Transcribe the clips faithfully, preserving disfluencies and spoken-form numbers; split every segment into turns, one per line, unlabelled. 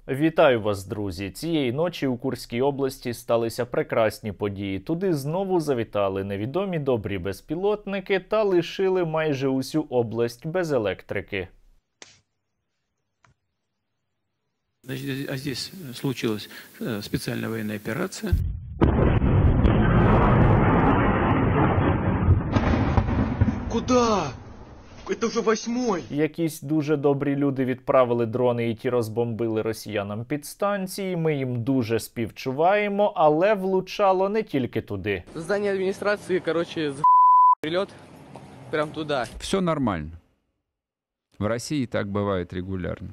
Вітаю вас, друзі! Цієї ночі у Курській області сталися прекрасні події. Туди знову завітали невідомі добрі безпілотники та лишили майже усю область без електрики.
Значит, а здесь случилась специальная военная операция.
Куда? Это вже восьмой.
Якісь дуже добрі люди відправили дрони і ті розбомбили росіянам підстанції. Ми їм дуже співчуваємо, але влучало не тільки туди.
Здание администрации, короче, за прилет прям туда.
Все нормально. В России так бывает регулярно.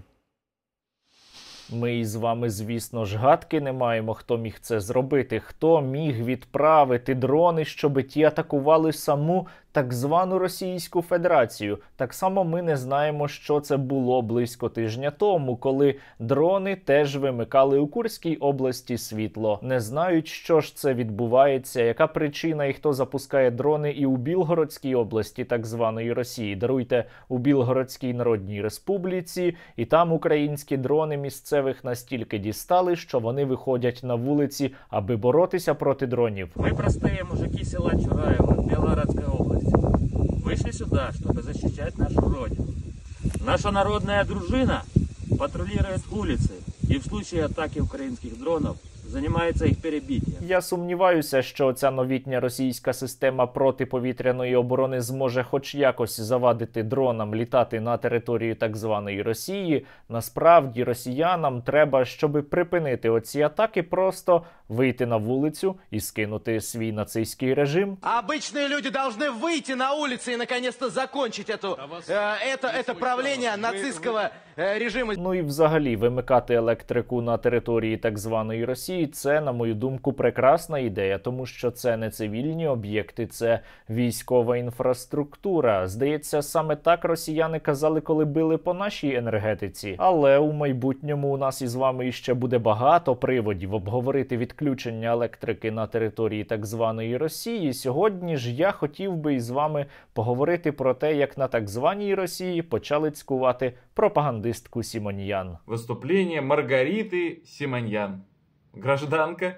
Ми із вами, звісно ж, гадки не маємо, хто міг це зробити, хто міг відправити дрони, щоб ті атакували саму так звану Російську Федерацію. Так само ми не знаємо, що це було близько тижня тому, коли дрони теж вимикали у Курській області світло. Не знають, що ж це відбувається, яка причина і хто запускає дрони і у Білгородській області так званої Росії. Даруйте, у Білгородській Народній Республіці, і там українські дрони місцевих настільки дістали, що вони виходять на вулиці, аби боротися проти дронів.
Ми простые мужики села Чураево, Белгородской области. Вышли сюда, чтобы защищать нашу родину. Наша народная дружина патрулирует улицы и в случае атаки украинских дронов займається їх перебиттям.
Я сумніваюся, що ця новітня російська система протиповітряної оборони зможе хоч якось завадити дронам літати на територію так званої Росії. Насправді росіянам треба, щоб припинити оці атаки, просто вийти на вулицю і скинути свій нацистський режим.
Обычные люди должны выйти на улицы и наконец-то закончить эту, э, это, это правление нацистского э, режима.
Ну і взагалі вимикати електрику на території так званої Росії – це, на мою думку, прекрасна ідея, тому що це не цивільні об'єкти, це військова інфраструктура. Здається, саме так росіяни казали, коли били по нашій енергетиці. Але у майбутньому у нас із вами іще буде багато приводів обговорити відключення електрики на території так званої Росії. Сьогодні ж я хотів би із вами поговорити про те, як на так званій Росії почали цькувати пропагандистку Симоньян.
Выступление Маргариты Симоньян. Гражданка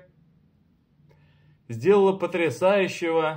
сделала потрясающего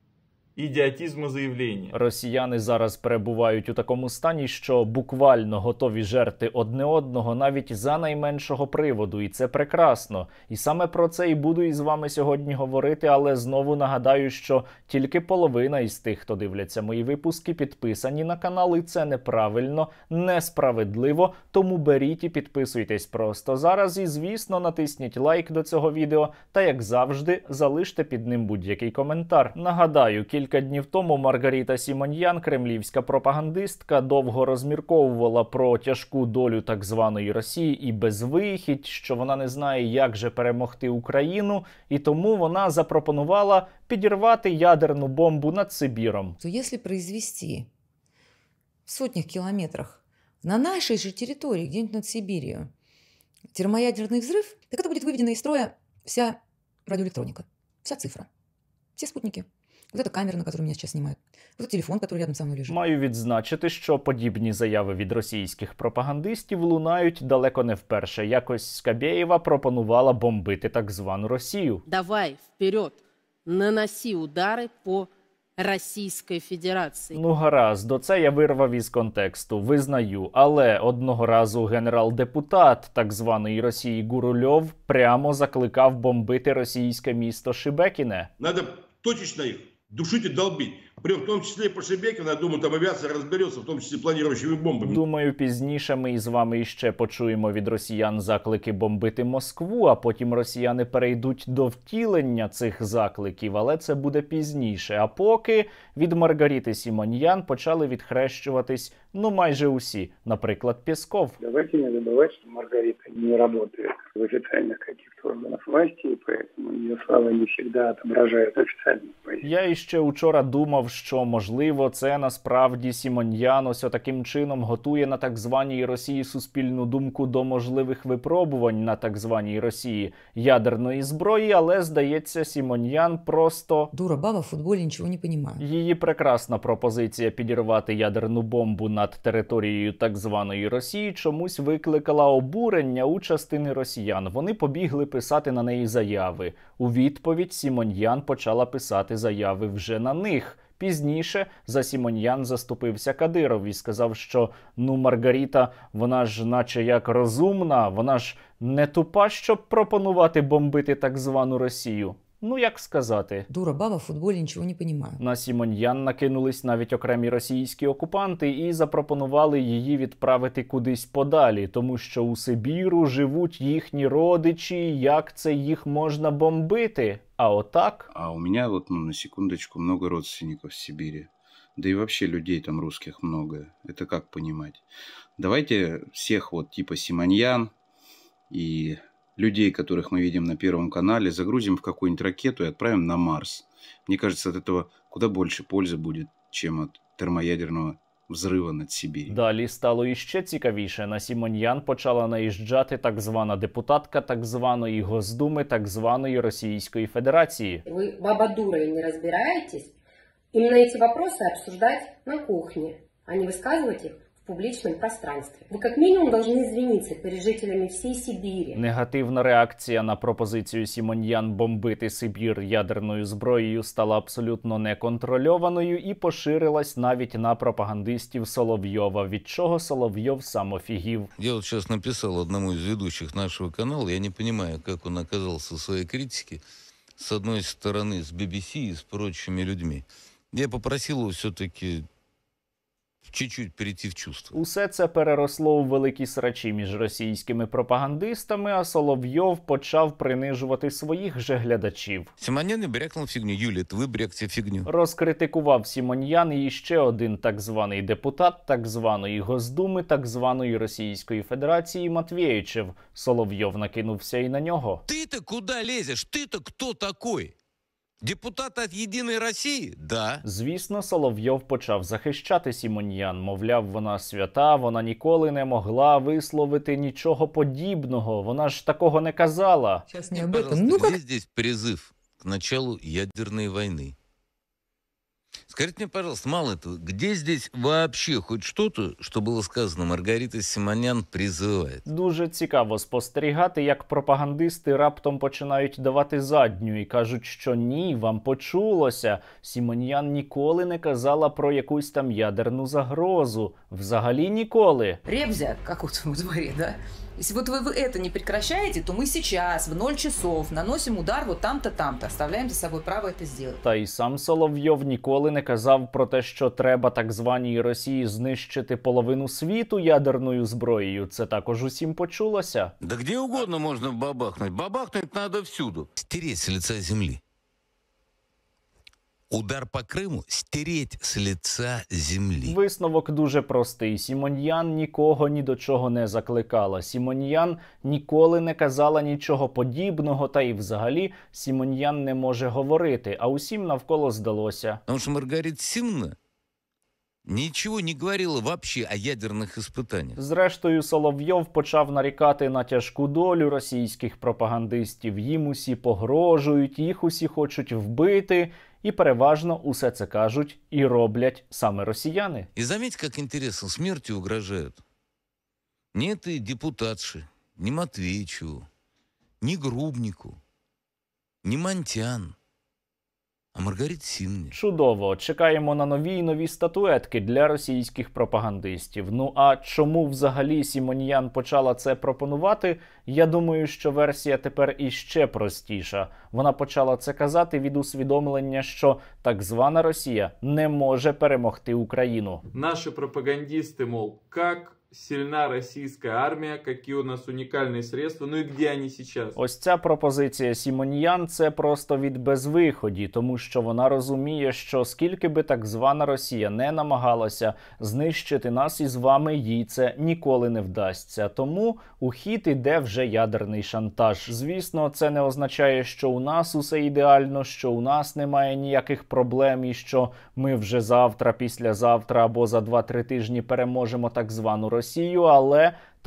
ідіотизму заявлення.
Росіяни зараз перебувають у такому стані, що буквально готові жерти одне одного навіть за найменшого приводу. І це прекрасно. І саме про це і буду із вами сьогодні говорити, але знову нагадаю, що тільки половина із тих, хто дивляться мої випуски, підписані на канал, і це неправильно, несправедливо, тому беріть і підписуйтесь просто зараз і, звісно, натисніть лайк до цього відео та, як завжди, залиште під ним будь-який коментар. Нагадаю, кілька Кілька днів тому Маргарита Симоньян, кремлівська пропагандистка, довго розмірковувала про тяжку долю так званої Росії і безвихідь, що вона не знає, як же перемогти Україну, і тому вона запропонувала підірвати ядерну бомбу над Сибіром.
То якщо произвести в сотнях кілометрах на нашій же території, где-нибудь над Сибір'ю, термоядерний взрыв, так это будет выведена из строя вся радиоэлектроника, вся цифра, все спутники. Вот эта камера, на которую меня сейчас снимают. Вот этот телефон, который рядом со мной лежит.
Маю відзначити, що подібні заяви від російських пропагандистів лунають далеко не вперше. Якось Скабєєва пропонувала бомбити так звану Росію.
Давай, вперед, наноси удари по Російської Федерації.
Ну гаразд, до це я вирвав із контексту, визнаю. Але одного разу генерал-депутат так званої Росії Гурульов прямо закликав бомбити російське місто Шебекіне.
Надо точечно їх душить и долбить. Прям в том числе и по Шебекину, я думаю, там авиация разберется, в том числе планирующими бомбами.
Думаю, пізніше ми із вами іще почуємо від росіян заклики бомбити Москву, а потім росіяни перейдуть до втілення цих закликів, але це буде пізніше. А поки від Маргарити Симоньян почали відхрещуватись, ну, майже усі, наприклад, Пєсков.
Давайте не забывать, что Маргарита не работает в официальных каких-то органах власти, и поэтому ее слова не всегда отображают официальную позицию.
Я іще учора думав, що, можливо, це насправді Симоньян ось таким чином готує на так званій Росії суспільну думку до можливих випробувань на так званій Росії ядерної зброї, але, здається, Симоньян просто...
Дура баба в футболі нічого не розуміє.
Її прекрасна пропозиція підірвати ядерну бомбу над територією так званої Росії чомусь викликала обурення у частини росіян. Вони побігли писати на неї заяви. У відповідь Сімоньян почала писати заяви вже на них. Пізніше за Сімоньян заступився Кадиров і сказав, що ну Маргарита, вона ж наче як розумна, вона ж не тупа, щоб пропонувати бомбити так звану Росію. Ну, як сказати?
Дура баба, в футболі нічого не розуміє.
На Сімоньян накинулись навіть окремі російські окупанти і запропонували її відправити кудись подалі, тому що у Сибіру живуть їхні родичі, як це їх можна бомбити? А отак?
А у меня вот, ну, на секундочку, много родственников в Сибири. Да и вообще людей там русских много. Это как понимать? Давайте всех вот типа Симоньян и людей, которых мы видим на Первом канале, загрузим в какую-нибудь ракету и отправим на Марс. Мне кажется, от этого куда больше пользы будет, чем от термоядерного взрива над Сибір'ю.
Далі стало іще цікавіше. На Сімоньян почала наїжджати так звана депутатка так званої Госдуми так званої Російської Федерації.
Ви, баба дура, і не розбираєтесь? Именно эти вопросы обсуждать на кухне, а не высказывать их в публичном пространстве. Вы как минимум должны извиниться перед жителями всей Сибири.
Негативна реакція на пропозицію Сімоньян бомбити Сибір ядерною зброєю стала абсолютно неконтрольованою і поширилась навіть на пропагандистів Соловйова, від чого Соловйов сам офігів.
Я вот сейчас написал одному из ведущих нашего канала, я не понимаю, как он оказался в своей критике, с одной стороны с би би си и с прочими людьми. Я попросил его все-таки чуть-чуть перейти в чувство.
Усе це переросло у великі срачі між російськими пропагандистами, а Соловйов почав принижувати своїх же глядачів.
Симоньян не брякнул фигню. Юля, это вы брякте фигню.
Розкритикував Сімоньян і ще один так званий депутат так званої Госдуми так званої Російської Федерації Матвєєчев. Соловйов накинувся і на нього.
Ты-то куда лезешь? Ты-то кто такой? Депутат від Єдиної Росії? Да.
Звісно, Соловйов почав захищати Сімоньян. Мовляв, вона свята, вона ніколи не могла висловити нічого подібного. Вона ж такого не казала.
Сейчас не об этом. Ну как?
Где здесь призыв к началу ядерной войны? Скажите мне, пожалуйста, мало этого, где здесь вообще хоть что-то, что было сказано, Маргарита Симоньян призывает?
Дуже цікаво спостерігати, як пропагандисти раптом починають давати задню і кажуть, що ні, вам почулося. Сімоньян ніколи не казала про якусь там ядерну загрозу. Взагалі ніколи.
Ребзя, как вот в дворе, да? Если вот вы, вы это не прекращаете, то мы сейчас в ноль часов наносим удар вот там-то, там-то. Оставляем за собой право это сделать.
Та й сам Соловйов ніколи не казав про те, що треба так званій Росії знищити половину світу ядерною зброєю. Це також усім почулося.
Да где угодно можно бабахнуть. Бабахнуть надо всюду. Стереть с лица земли. Удар по Криму – стереть з лица землі.
Висновок дуже простий. Сімоньян нікого ні до чого не закликала. Сімоньян ніколи не казала нічого подібного, та й взагалі Сімоньян не може говорити, а усім навколо здалося.
Тому що Маргарита Симонівна нічого не говорила вообще о ядерних іспитаннях.
Зрештою, Соловйов почав нарікати на тяжку долю російських пропагандистів. Їм усі погрожують, їх усі хочуть вбити. І переважно усе це кажуть і роблять саме росіяни.
І заметь, як інтересно, смертю угрожають. Не этой депутатши, не Матвеичеву, не Грубнику, не Монтян, а Маргариті Симонівні.
Чудово. Чекаємо на нові й нові статуетки для російських пропагандистів. Ну а чому взагалі Сімоньян почала це пропонувати? Я думаю, що версія тепер іще простіша. Вона почала це казати від усвідомлення, що так звана Росія не може перемогти Україну.
Наші пропагандисти, мол, як сильна російська армія, які у нас унікальні средства, ну і де вони зараз?
Ось ця пропозиція Сімоньян – це просто від безвиході, тому що вона розуміє, що скільки би так звана Росія не намагалася знищити нас із вами, їй це ніколи не вдасться. Тому у хід іде вже ядерний шантаж. Звісно, це не означає, що у нас усе ідеально, що у нас немає ніяких проблем і що ми вже завтра, післязавтра або за два-три тижні переможемо так звану Росію, але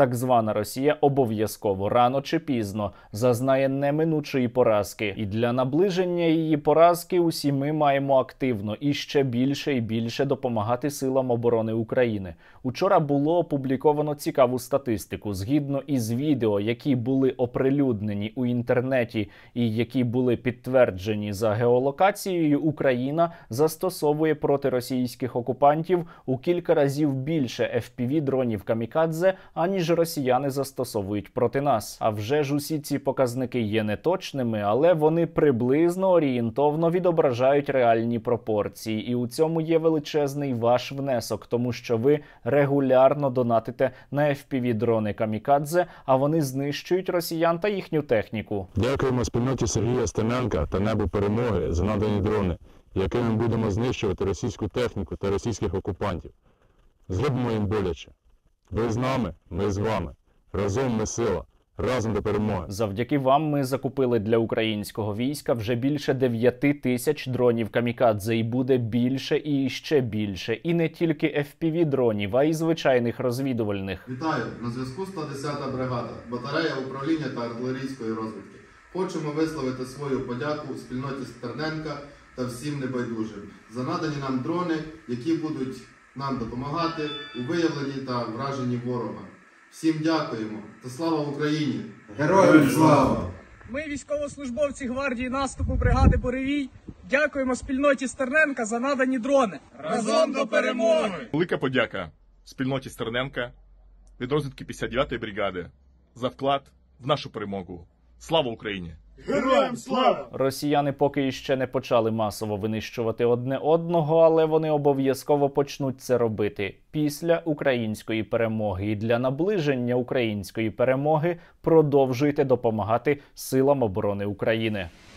так звана Росія обов'язково рано чи пізно зазнає неминучої поразки. І для наближення її поразки усі ми маємо активно і ще більше і більше допомагати силам оборони України. Учора було опубліковано цікаву статистику. Згідно із відео, які були оприлюднені у інтернеті і які були підтверджені за геолокацією, Україна застосовує проти російських окупантів у кілька разів більше еф пі ві-дронів камікадзе, аніж росіяни застосовують проти нас. А вже ж усі ці показники є неточними, але вони приблизно орієнтовно відображають реальні пропорції. І у цьому є величезний ваш внесок, тому що ви регулярно донатите на еф пі ві-дрони камікадзе, а вони знищують росіян та їхню техніку.
Дякуємо спільноті Сергія Стеменка та Небу Перемоги за надані дрони, якими будемо знищувати російську техніку та російських окупантів. Зробимо їм боляче. Ви з нами, ми з вами. Разом ми сила. Разом до перемоги.
Завдяки вам ми закупили для українського війська вже більше дев'яти тисяч дронів камікадзе, і буде більше і ще більше. І не тільки еф пі ві-дронів, а й звичайних розвідувальних.
Вітаю! На зв'язку сто десята бригада, батарея управління та артилерійської розвідки. Хочемо висловити свою подяку спільноті Стерненка та всім небайдужим за надані нам дрони, які будуть нам допомагати у виявленні та враженні ворога. Всім дякуємо та слава Україні!
Героям слава!
Ми, військовослужбовці гвардії наступу бригади Буревій, дякуємо спільноті Стерненка за надані дрони. Разом до перемоги!
Велика подяка спільноті Стерненка від розвідки п'ятдесят дев'ятої бригади за вклад в нашу перемогу. Слава Україні!
Героям слава! Росіяни поки іще не почали масово винищувати одне одного, але вони обов'язково почнуть це робити після української перемоги. І для наближення української перемоги продовжуйте допомагати силам оборони України.